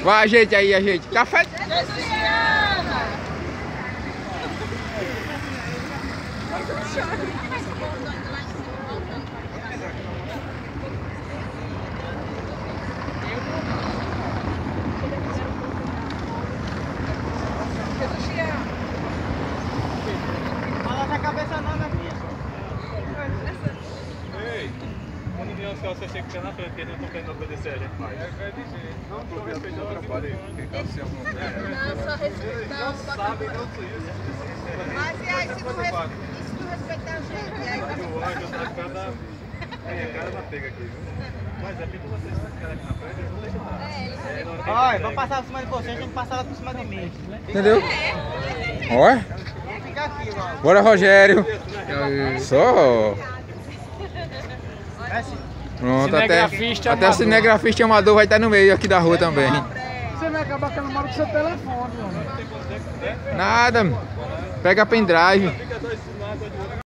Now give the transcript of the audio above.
Vai, ajeite aí, ajeite. Café. Fala na cabeça não, minha filha. Ei, quando vier os carros, você chega que fica na frente, porque eles não estão querendo obedecer a gente mais. Não estou respeitando o trabalho. Não, só respeitando. Sabem não isso. Mas e aí, se não respeitar a gente, e aí vai O anjo tá cada... cara na pega aqui, viu? Mas é porque vocês ficarem aqui na frente, eles não deixam nada. Olha, vou passar por cima de vocês, tem que passar lá por cima de mim. Entendeu? Olha. Fica aqui, ó. Bora, Rogério. Só. Pronto, até o cinegrafista amador vai estar no meio aqui da rua também. Você vai acabar com a memória do seu telefone, mano. Nada. Pega pendrive.